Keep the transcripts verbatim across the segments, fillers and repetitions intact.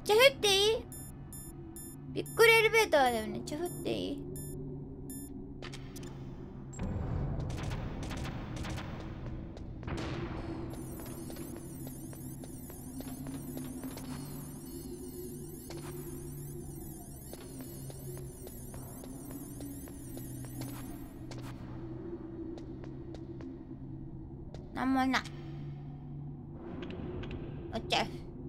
ちゃ降っていい？びっくりエレベーターだよね。めっちゃ降っていい？なんもない。おっちゃう。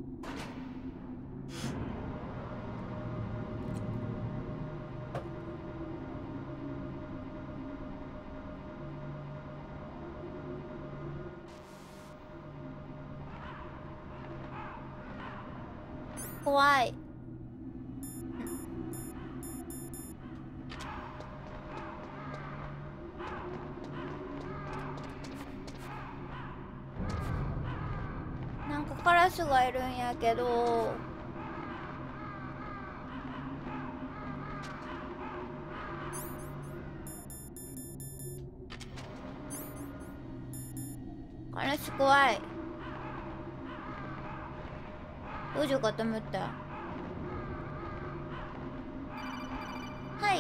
怖い。なんかカラスがいるんやけど。カラス怖い。どうしようかと思った。はい。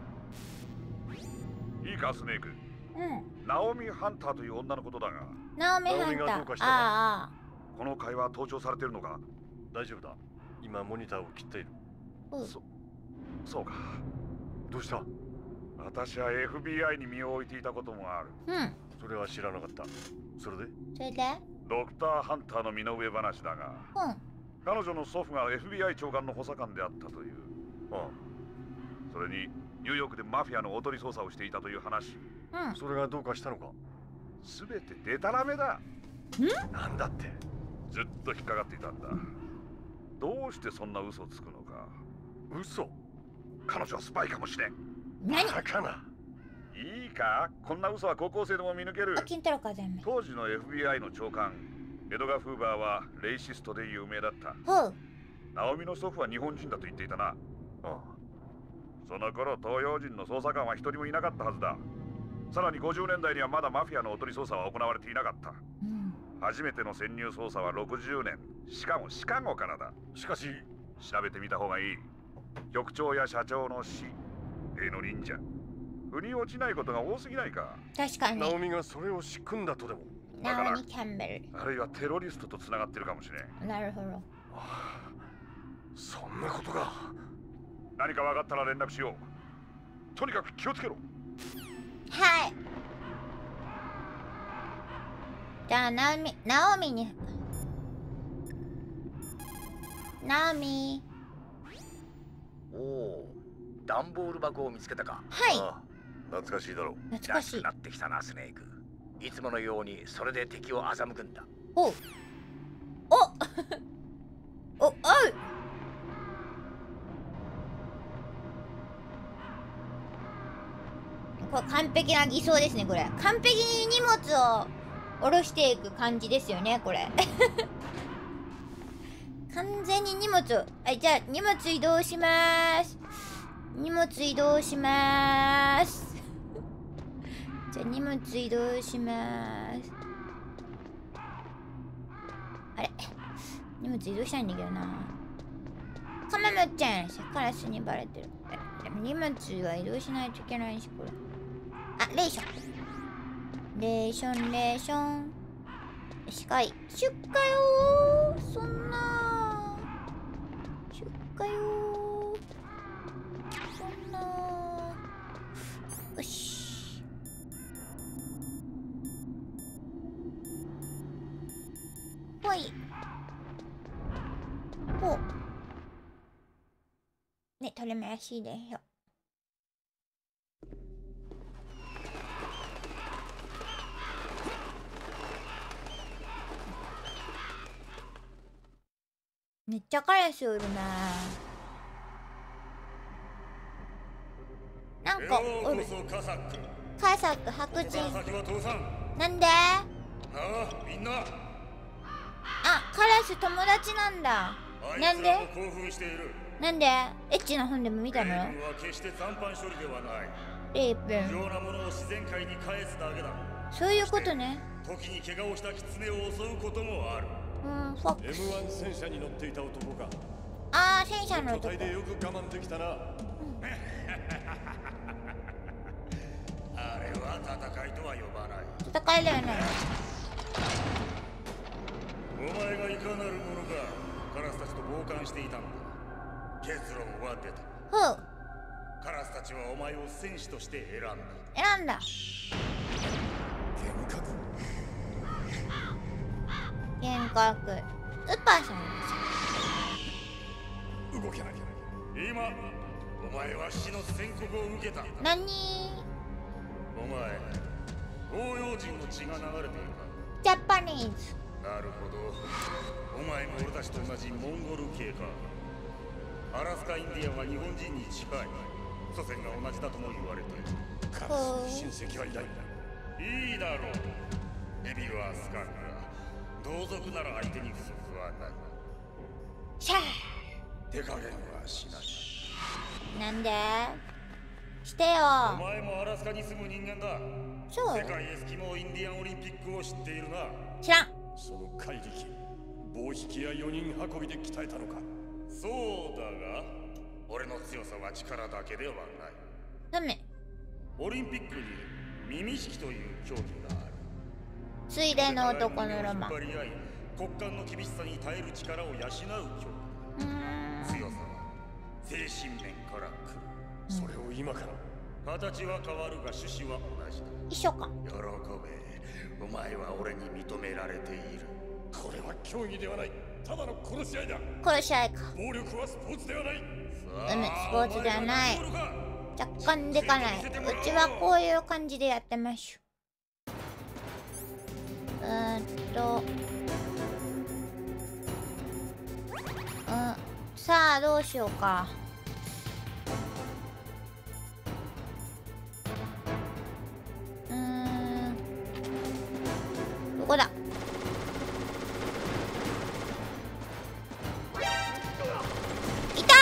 いいかスネーク。 うん。 ナオミ・ハンターという女のことだが。 ナオミ・ハンター。ああ。 この会話盗聴されてるのか？ 大丈夫だ。今モニターを切っている。 そ、そうか。どうした？私は エフビーアイ に身を置いていたこともある。 うん。 それは知らなかった。それで？ それで？ ドクター・ハンターの身の上話だが。 うん。 彼女の祖父が エフビーアイ 長官の補佐官であったという。 ああ。 それにニューヨークでマフィアのおとり捜査をしていたという話。 うん。 それがどうかしたのか？ すべてデタラメだ。 ん？ なんだって？ ずっと引っかかっていたんだ。どうしてそんな嘘をつくのか。 嘘？ 彼女はスパイかもしれん。 何？ バカな。 いいか、こんな嘘は高校生でも見抜ける。当時の エフビーアイ の長官エドガー・フーバーはレイシストで有名だった。 ほう。 ナオミの祖父は日本人だと言っていたな。ああ。 その頃東洋人の捜査官は一人もいなかったはずだ。さらにごじゅうねんだいにはまだマフィアのおとり捜査は行われていなかった。 うん、 初めての潜入捜査はろくじゅうねん、しかもシカゴからだ。 しかし調べてみた方がいい。局長や社長の死、例の忍者、腑に落ちないことが多すぎないか。 確かに。 ナオミがそれを仕組んだとでも。 ナオミ・キャンベル。 あるいはテロリストとつながってるかもしれん。 なるほど。 ああ、そんなことが。 何か分かったら連絡しよう。とにかく気をつけろ。 はい。じゃあナオミ、ナオミに。ナオミ。 おお、段ボール箱を見つけたか。 はい。 ああ、懐かしいだろう。 懐かしい。 安くなってきたな、スネーク。いつものようにそれで敵を欺くんだ。 おう。おお、おう。これ完璧な偽装ですね、これ。完璧に荷物を下ろしていく感じですよね、これ。完全に荷物を。はい、じゃあ荷物移動しまーす。荷物移動しまーす。じゃあ荷物移動しまーす。あれ、荷物移動したいんだけどな。カメムちゃん、カラスにバレてる。でも荷物は移動しないといけないし、これ。あ、レーション。レーション、レーション。しかい。出荷よー。そんなー。出荷よー。そんなー。よし。ほい。ほう。ね、取れましいでよ。めっちゃカラスおるな。なんかおる。カサック白人。なんで？あ、カラス友達なんだ。なんで？なんで？エッチな本でも見たの？レイプン。そういうことね。 時に怪我をしたキツネを襲うこともある。 うん、フォックス。 エムワン 戦車に乗っていた男か。 戦車のとこ。 でよく我慢できたな。 あれは戦いとは呼ばない。 戦いだよね。 お前がいかなる者か、カラスたちと傍観していたのだ。結論は出た。 ほう。 カラスたちはお前を戦士として選んだ。 選んだ。 幻覚。 幻覚。ウッパーさん。 動けない。 今、お前は死の宣告を受けた。 何？ お前、東洋人の血が流れているか？ ジャパニーズ。 なるほど。お前も俺たちと同じモンゴル系か。アラスカインディアンは日本人に近い。祖先が同じだとも言われている。 カラス親戚はいないんだ。 いいだろう。デビルはスカンが同族なら相手に不足はない。 シャー。 手加減はしない。 なんで？してよ。 お前もアラスカに住む人間だ。 そう。 世界エスキモーインディアンオリンピックを知っているな。 知らん。 その怪力、棒引きやよにん運びで鍛えたのか。 そうだが、俺の強さは力だけではない。 ダメ。 オリンピックに耳引きという競技がある。 ついでの男のロマン。 引っ張り合い、骨幹の厳しさに耐える力を養う競技。 うーん。 強さは精神面から来る。 それを今から。 形は変わるが趣旨は同じだ。 一緒か。 喜べ。お前は俺に認められている。 これは競技ではない。ただの殺し合いだ。 殺し合いか。 暴力はスポーツではない。 うむ、スポーツではない。若干でかない。うちはこういう感じでやってましょう。うーんと。うん。さあ、どうしようか。うーん。どこだ？いた！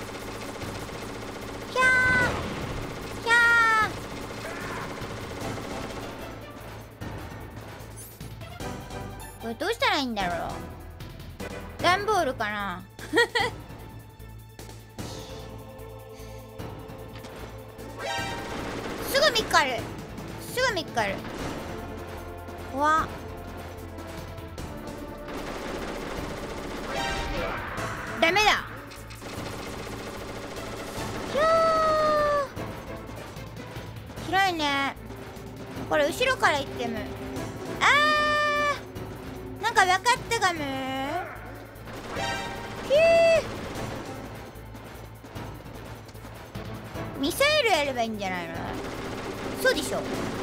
ひゃーひゃー。これどうしたらいいんだろう。段ボールかな。すぐ見っかる。すぐ見っかる。怖っ。ダメだ。ひゃー。広いね。これ後ろから行ってむ。あー、なんか分かったかも。ひー。ミサイルやればいいんじゃないの？そうでしょ。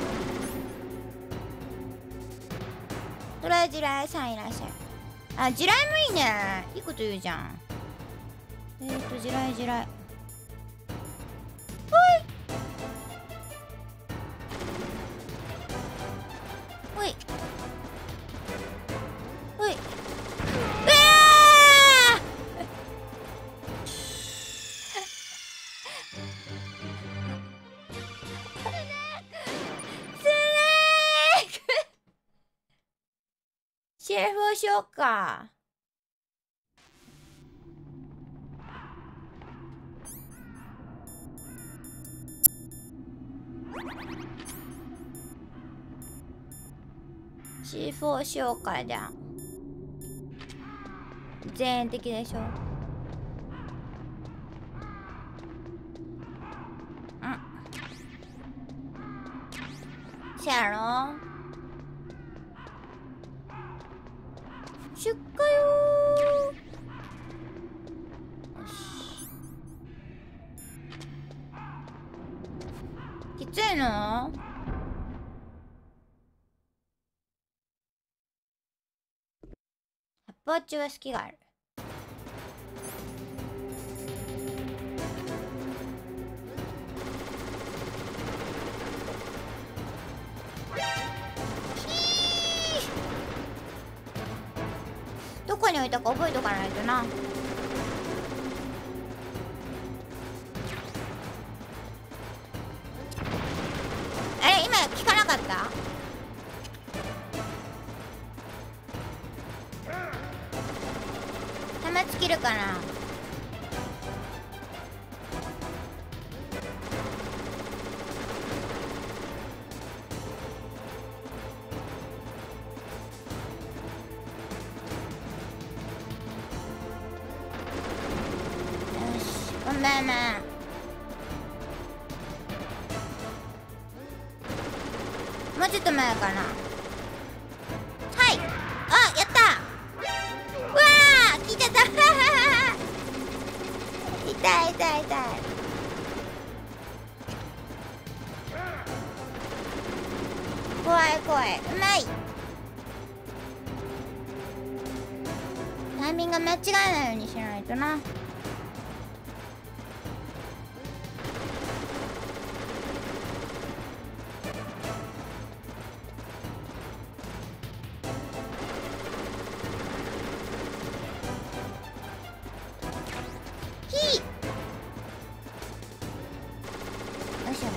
トライ地雷さんいらっしゃい。あ、地雷もいいね。いいこと言うじゃん。えーと、地雷地雷。ほいほいほい。うわシェフをしようか。シーフォー しようか。じゃあ全員的でしょ。うんせやろ。出荷よー。よし。きついの？発泡中は好きがある。どこに置いたか覚えとかないとな。あれ今聞かなかった？弾尽きるかな。 まあまあもうちょっと前かな。はい、あ、やった。うわー、聞いちゃった痛い痛い痛い。怖い怖い。うまい。タイミング間違えないようにしないとな。ひい。よいしょ。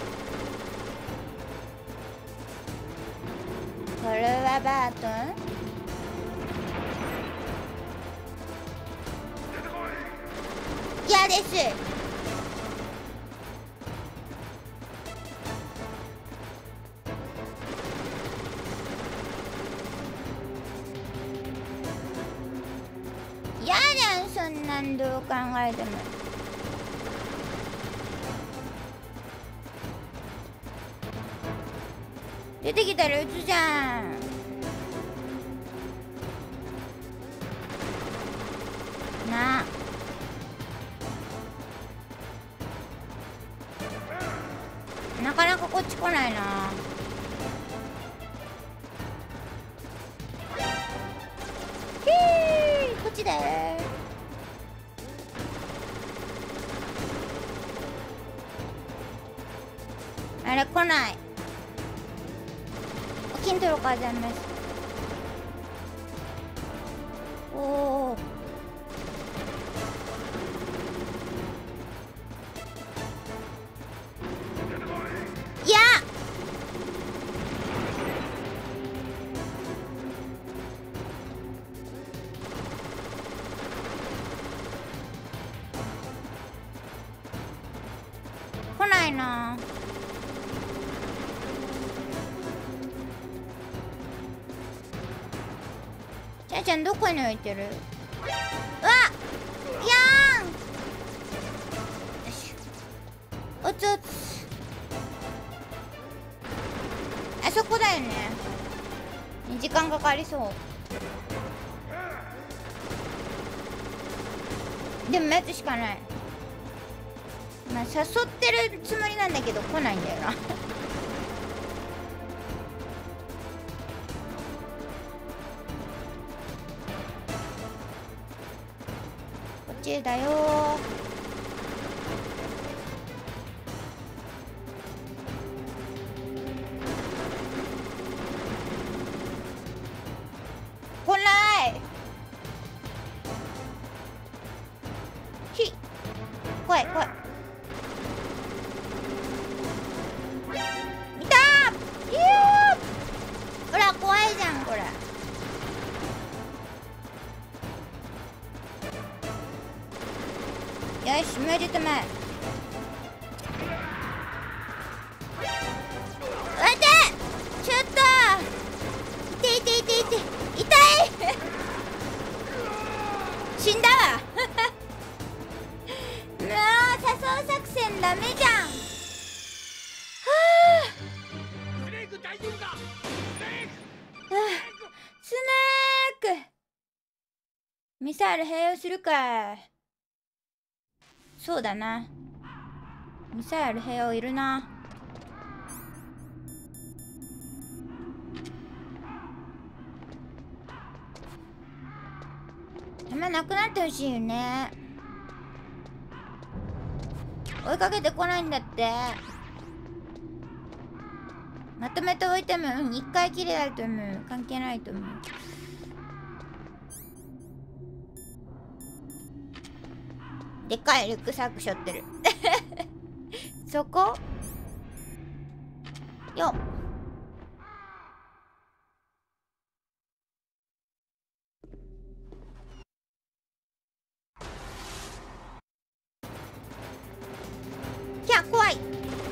これはバートン。嫌です。嫌じゃん、そんなんどう考えても。出てきたら撃つじゃん。なあ、なかなかこっち来ないな。ひー、こっちだよ。あれ来ない。金取ろうかざいます。おお。いや。来ないな。ちゃんちゃんどこに置いてる？うわっ、やーん。よし、おつおつ。あそこだよね。時間かかりそう。でも待つしかない。まあ誘ってるつもりなんだけど来ないんだよな。こっちだよー。来ない。ひ、怖い怖い。見たー。いやー、ほら怖いじゃんこれ。よし、もうちょっと前。待て、ちょっと痛い痛い痛い痛い痛い死んだわ。もう誘う作戦ダメじゃん。はあ、 ブレイク大丈夫か？ブレイク。 はあ、スネーク。ミサイル併用するか。そうだな、ミサイル併用いるな。弾なくなってほしいよね。追いかけてこないんだって。まとめておいても一回きりだと思う。関係ないと思う。でかいリュックサック背負ってる。そこよっ。きゃ、怖い。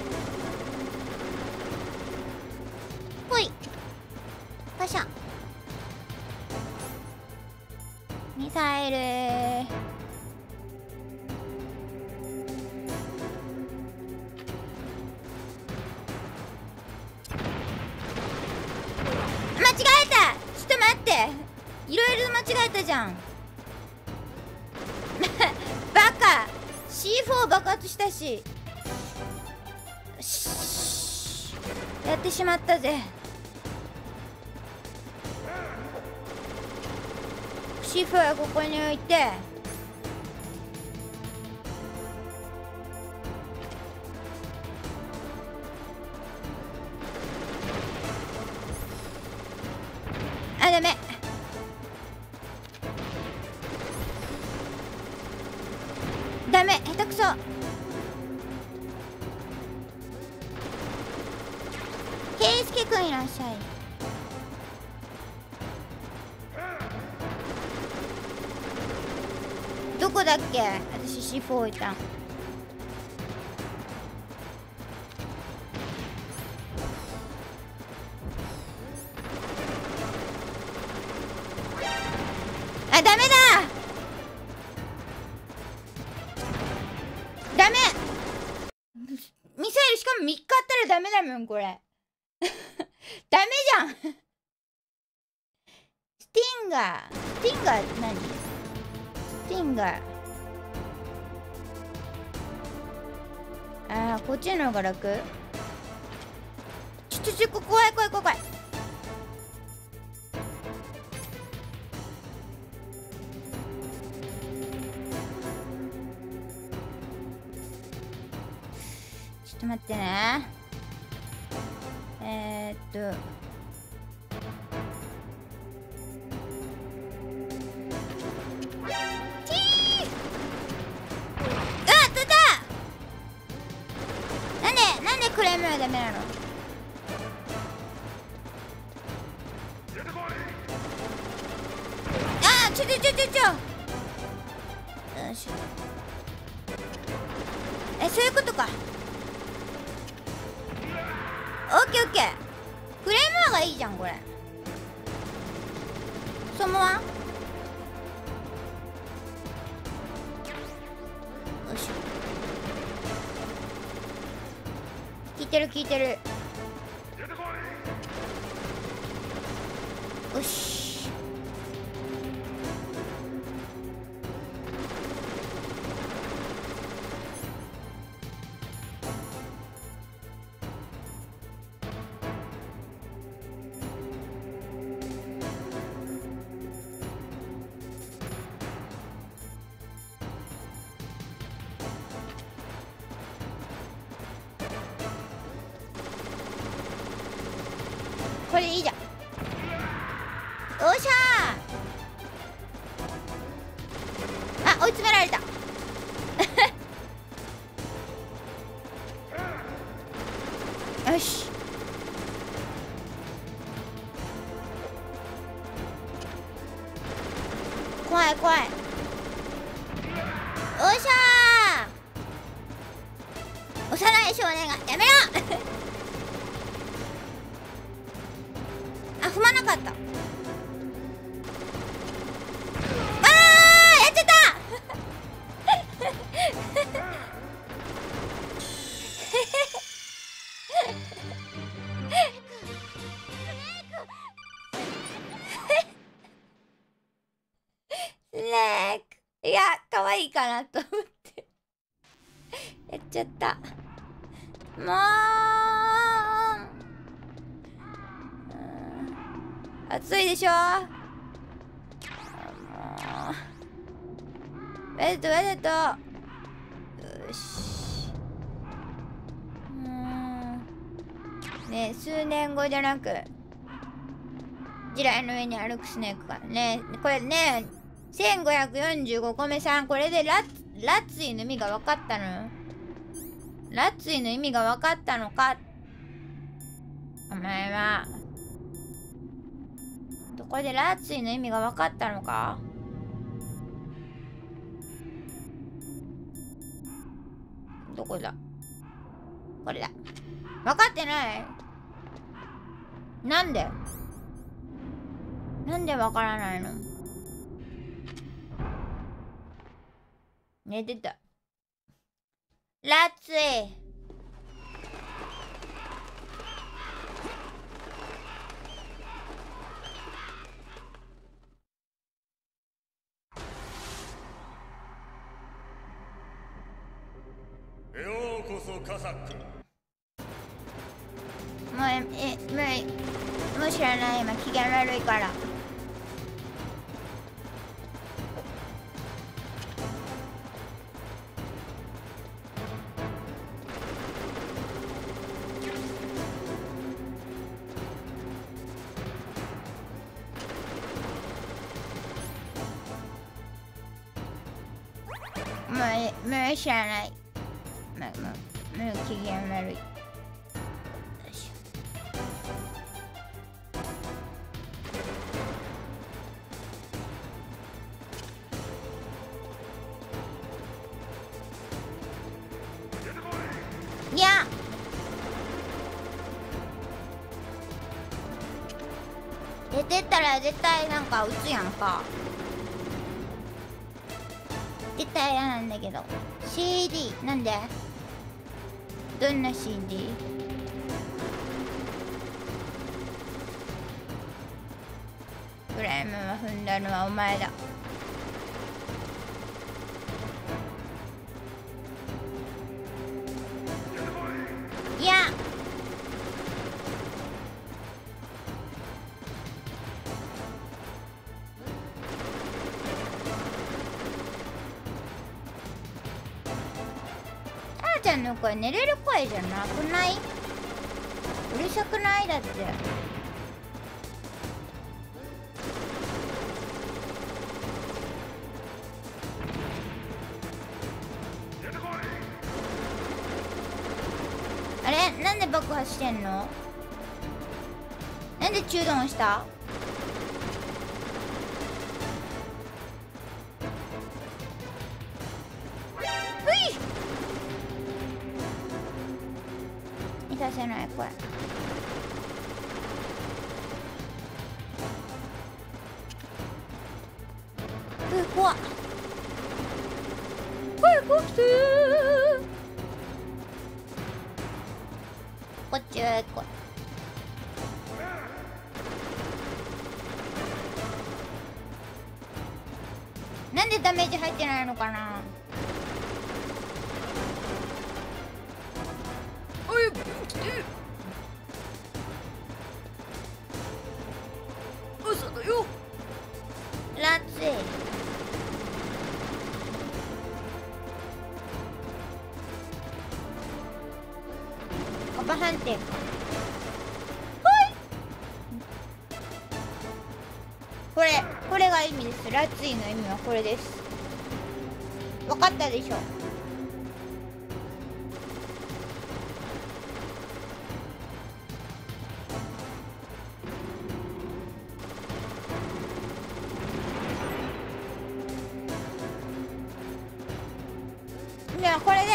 ほい。パシャ。ミサイル。 っていろいろ間違えたじゃんバカ シーフォー 爆発したし、しやってしまったぜ。 シーフォー はここに置いて、あ、ダメ。ダメ、下手くそ。ケイスケくんいらっしゃい。どこだっけ、私 シーフォー 置いたん。あ、ダメだダメ。ミサイルしかもみっかあったらダメだもんこれダメじゃんスティンガースティンガーって何？スティンガー、あー、こっちの方が楽。ちょちょちょ、怖い怖い怖い怖い。ちょっと待ってね。えー、っとチー、あ、取った。なんでなんでクレームはダメなの？あー、ちょちょちょちょちょ、よし、え、そういうことか。オッケーオッケー。フレームアがいいじゃんこれ。そのまよし、効いてる効いてる。よし、これでいいじゃん。よっしゃー。あ、追い詰められたよし、怖い怖い。よっしゃー。幼い少年がやめろあ、踏まなかった。あー、やっちゃったスネーク、いや、可愛いかなと思ってやっちゃった。もう暑いでしょ。もうわざとわざと。よし、もうね、数年後じゃなく地雷の上に歩くスネークからね。これね、せんごひゃくよんじゅうごこめさん、これでラッラッツィの意味が分かったの？ラッツィの意味が分かったのか？お前はこれでラッツィの意味が分かったのか？どこだ？これだ。分かってない？なんで？なんで分からないの？寝てた。ラッツィ。 そカサック。 もうえもうもう知らない。今機嫌悪いから。もうもう知らない。もうもうもう機嫌悪い。いや出てったら絶対なんか撃つやんか。絶対嫌なんだけど。 シーディー なんでどんな シーディー？ グライムは踏んだのはお前だ。いやタラちゃんの声寝れる声じゃなくない？うるさくない？だってあれなんで爆破してんの？なんで中断した？いさせないこれ。う怖っ。怖い怖くてこっちへ来い。なんでダメージ入ってないのかな。おい来て嘘だよラッツェ。カバ判定か。はいこれこれが意味です。ラッツィの意味はこれです。分かったでしょ。ではこれです。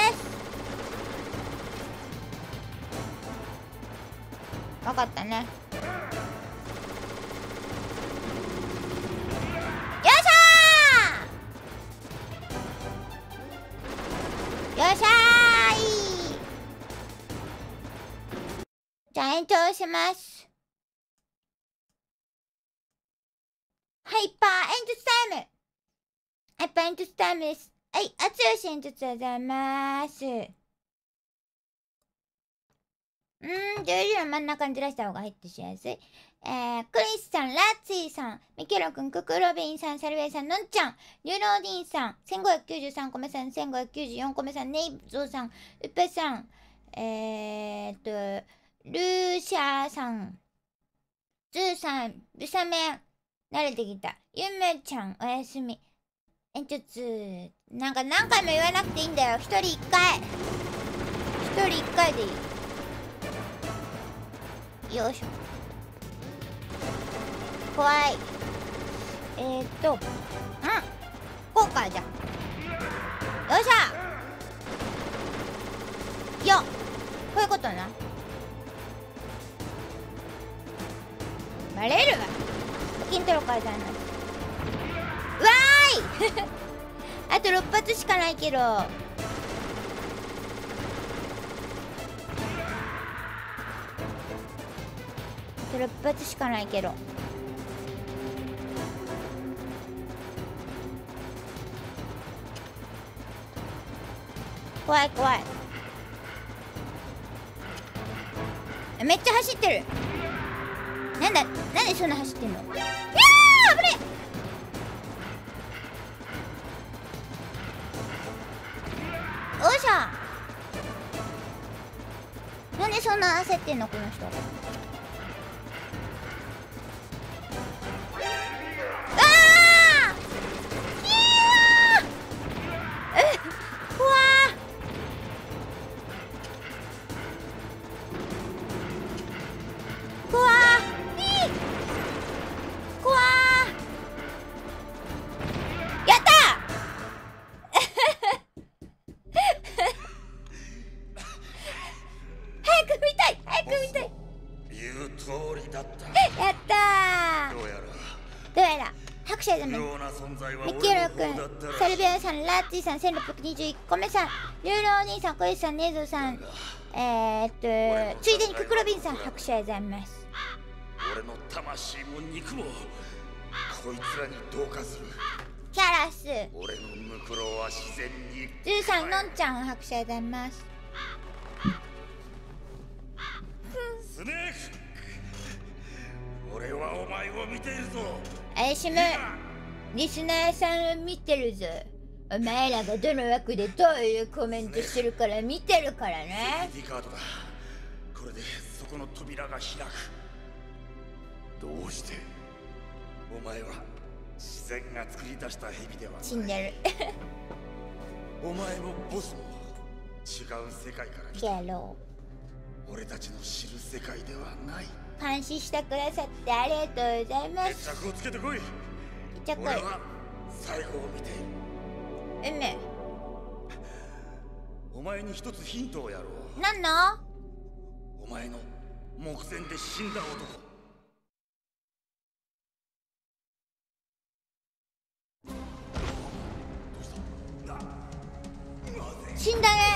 分かったね。よっしゃーよっしゃーい。じゃあ延長します。ハイパー演術タイム。ハイパー演術タイムです。はい、あつよし演術でございます。うーん、じゅうよじの真ん中にずらした方が入ってしやすい。えー、クリスさん、ラッツィさん、ミケロくん、ククロビンさん、サルベイさん、のんちゃん、ニューローディンさん、せんごひゃくきゅうじゅうさんこめさん、せんごひゃくきゅうじゅうよんこめさん、ネイゾーさん、ウペさん、えーっと、ルーシャーさん、ズーさん、ブサメン、慣れてきた。ゆめちゃん、おやすみ。演術、なんか何回も言わなくていいんだよ。一人一回。一人一回でいい。よいしょ。怖い。えー、っと、うん。こうか、じゃあ。よっしゃよっ。こういうことな。バレるわ。筋トレ書いてあるの。うわーいあとろっ発しかないけど。あとろっ発しかないけど。怖い怖い。 めっちゃ走ってる。なんだ、なんでそんな走ってんの。いやー、危ねえ。おいしょ。なんでそんな焦ってんのこの人。ミキロ君、サルビアさん、ラッチーさん、せんろっぴゃくにじゅういちこめさん、リュウロお兄さん、小石さん、ネズさん、えー、っと、ついでにククロビンさん、拍手ありがとうございます。 俺の魂も肉もこいつらに同化する。 キャラス、 俺のムクロは自然に。 ズーさん、のんちゃん、拍手ありがとうございます。 スネーク、俺はお前を見ているぞ。 アイシム、リスナーさんを見てるぞ。お前らがどの枠でどういうコメントしてるから見てるからね。 セキュリティカードだ。これでそこの扉が開く。どうしてお前は自然が作り出した蛇ではない。 死んでるお前もボスも違う世界から来た。 ゲロー、俺たちの知る世界ではない。 監視してくださってありがとうございます。 決着をつけてこい。 決着。 俺は最後を見ている。 うむ。 お前に一つヒントをやろう。 何の？ お前の目前で死んだ男。 死んだね。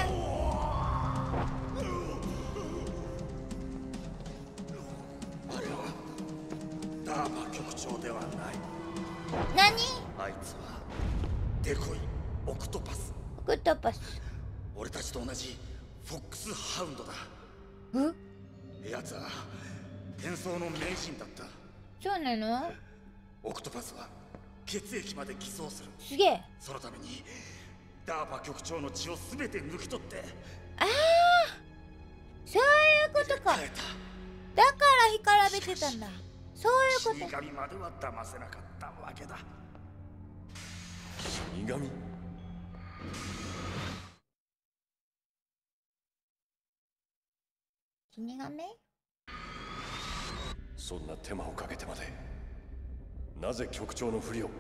あれはダーバ局長ではない。 何？ あいつはデコイオクトパス。 オクトパス。 俺たちと同じフォックスハウンドだ。 え？ 奴は変装の名人だった。 そうなの？ オクトパスは血液まで偽装する。 すげえ。 そのためにダーバ局長の血をすべて抜き取って。 ああ、そういうことか。だから干からびてたんだ。そういうこと。 死神までは騙せなかったわけだ。 死神？ 死神？ そんな手間をかけてまでなぜ局長のふりを？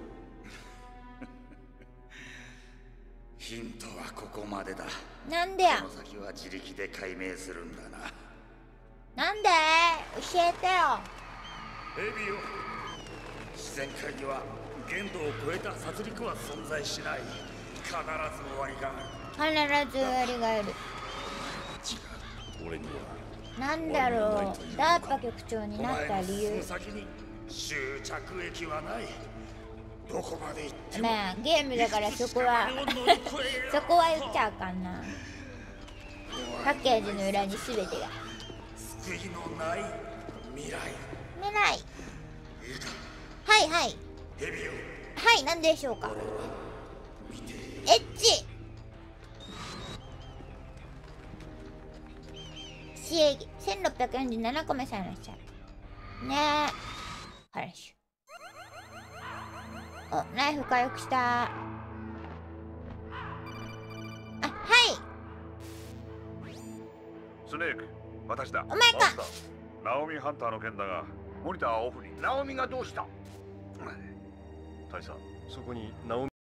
ヒントはここまでだ。 なんでや。 その先は自力で解明するんだな。 なんで？教えてよ。 エビよ、自然界には限度を超えた殺戮は存在しない。必ず終わりがある。 必ず終わりがある。 違う。 俺にはなんだろう。ダーパ局長になった理由。 その先に終着駅はない。どこまで行っても。 まあゲームだからそこはそこは言っちゃうかんな。パッケージの裏に全てが。 救いのない未来。 未来。はいはい。 ヘビよ。 はい、何でしょうか。エッチ。刺激せんろっぴゃくよんじゅうななこめさんいらっしゃるねえ。ハラッシュ。お、ナイフ回復した。あ、はいスネーク、私だ。 お前か。 ナオミハンターの件だが、モニターはオフに。 ナオミがどうした？ 大佐、 そこにナオミ